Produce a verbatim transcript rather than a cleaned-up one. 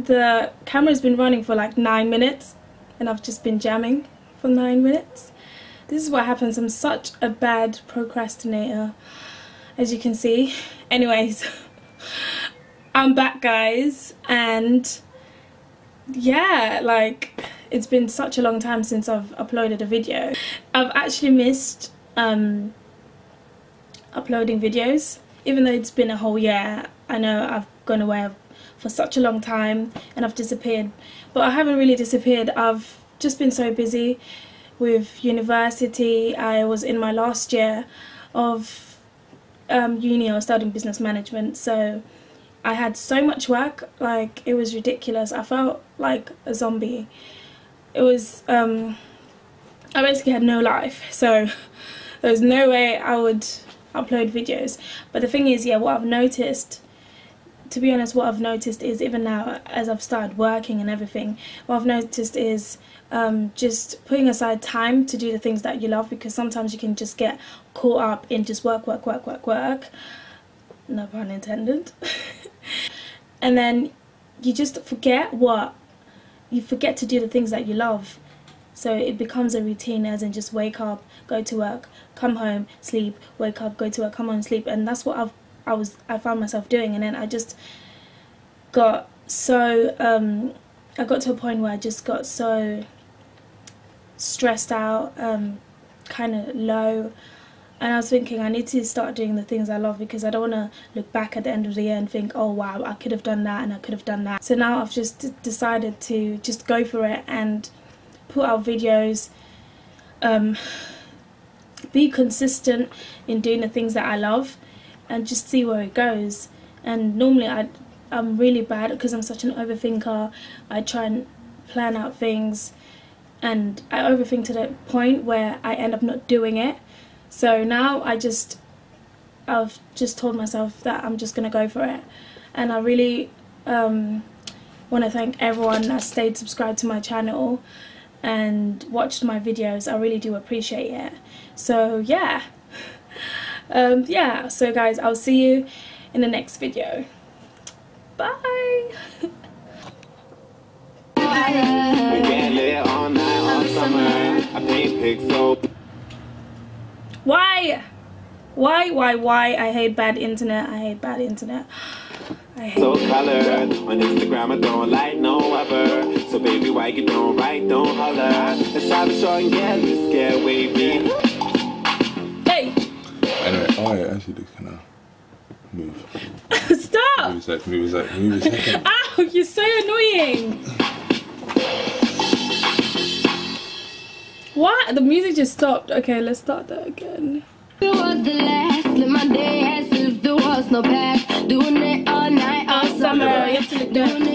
the camera's been running for like nine minutes and I've just been jamming for nine minutes. This is what happens. I'm such a bad procrastinator, as you can see. Anyways, I'm back, guys, and yeah, like, it's been such a long time since I've uploaded a video. I've actually missed um, uploading videos, even though it's been a whole year. I know I've gone away for such a long time and I've disappeared, but I haven't really disappeared. I've just been so busy with university. I was in my last year of um, uni. I was studying business management, so I had so much work, like, it was ridiculous. I felt like a zombie. It was, um, I basically had no life, so there was no way I would upload videos. But the thing is, yeah, what I've noticed, to be honest, what I've noticed is, even now as I've started working and everything, what I've noticed is um, just putting aside time to do the things that you love, because sometimes you can just get caught up in just work, work, work, work, work. No pun intended. And then you just forget what, you forget to do the things that you love. So it becomes a routine, as in just wake up, go to work, come home, sleep, wake up, go to work, come home, sleep. And that's what I've I was I found myself doing. And then I just got so um I got to a point where I just got so stressed out, um kind of low, and I was thinking I need to start doing the things I love, because I don't want to look back at the end of the year and think, oh wow, I could have done that and I could have done that. So now I've just decided to just go for it and put out videos, um be consistent in doing the things that I love, and just see where it goes. And normally I, I'm really bad, because I'm such an overthinker. I try and plan out things and I overthink to the point where I end up not doing it. So now I just, I've just told myself that I'm just going to go for it. And I really um, want to thank everyone that stayed subscribed to my channel and watched my videos. I really do appreciate it. So yeah. Um, yeah, so guys, I'll see you in the next video. Bye. Why? Why, why, why? I hate bad internet. I hate bad internet. I hate so colored on Instagram, I don't like no other. So baby, why you don't write, don't holler. It's time to show and get this scared wavy. Hey. Anyway, oh yeah, actually do kind of move. Stop! Move a sec, move a sec, move a second. Ow, you're so annoying. What? The music just stopped. Okay, let's start that again. It was the last, live my day as if there was no past. Doing it all night, all summer. You have to look down.